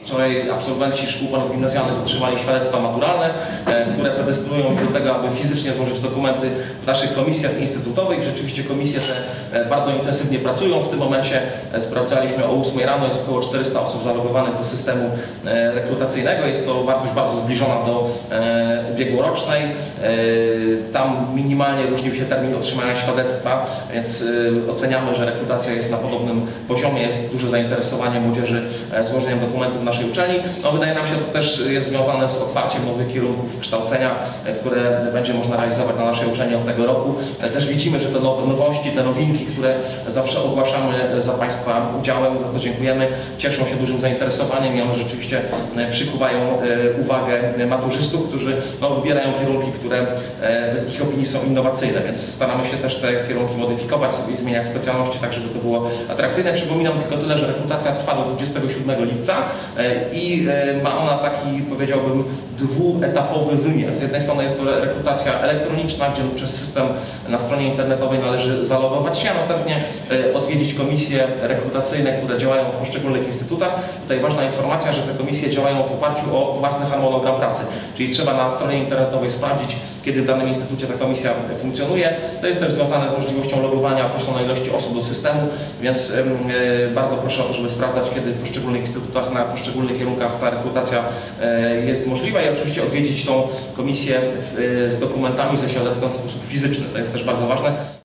Wczoraj absolwenci szkół ponadgimnazjalnych otrzymali świadectwa maturalne, które predestynują do tego, aby fizycznie złożyć dokumenty w naszych komisjach instytutowych. Rzeczywiście komisje te bardzo intensywnie pracują. W tym momencie sprawdzaliśmy o 8 rano, jest około 400 osób zalogowanych do systemu rekrutacyjnego. Jest to wartość bardzo zbliżona do ubiegłorocznej. Tam minimalnie różnił się termin otrzymania świadectwa, więc oceniamy, że rekrutacja jest na podobnym poziomie. Jest duże zainteresowanie młodzieży złożeniem dokumentów w naszej uczelni. No, wydaje nam się, to też jest związane z otwarciem nowych kierunków kształcenia, które będzie można realizować na naszej uczelni od tego roku. Też widzimy, że te nowości, te nowinki, które zawsze ogłaszamy za Państwa udziałem, za co dziękujemy, cieszą się dużym zainteresowaniem i one rzeczywiście przykuwają uwagę maturzystów, którzy wybierają kierunki, które w ich opinii są innowacyjne, więc staramy się też te kierunki modyfikować i zmieniać specjalności tak, żeby to było atrakcyjne. Przypominam tylko tyle, że rekrutacja trwa do 27 lipca i ma ona taki, powiedziałbym, dwuetapowy wymiar. Z jednej strony jest to rekrutacja elektroniczna, gdzie przez system na stronie internetowej należy zalogować się, a następnie odwiedzić komisje rekrutacyjne, które działają w poszczególnych instytutach. Tutaj ważna informacja, że te komisje działają w oparciu o własny harmonogram pracy, czyli trzeba na stronie internetowej sprawdzić, kiedy w danym instytucie ta komisja funkcjonuje. To jest też związane z możliwością logowania określonej ilości osób do systemu, więc bardzo proszę o to, żeby sprawdzać, kiedy w poszczególnych instytutach, na poszczególnych kierunkach ta rekrutacja jest możliwa i oczywiście odwiedzić tą komisję z dokumentami, ze świadectwem w sposób fizyczny. To jest też bardzo ważne.